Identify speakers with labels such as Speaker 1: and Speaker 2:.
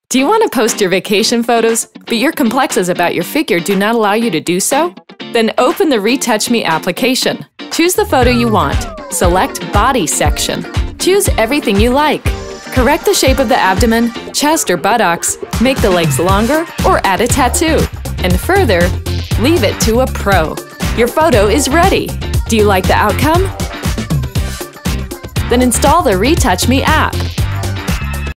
Speaker 1: Do you want to post your vacation photos, but your complexes about your figure do not allow you to do so? Then open the RetouchMe application. Choose the photo you want. Select Body section. Choose everything you like. Correct the shape of the abdomen, chest, or buttocks, make the legs longer, or add a tattoo. And further, leave it to a pro. Your photo is ready. Do you like the outcome? Then install the RetouchMe app.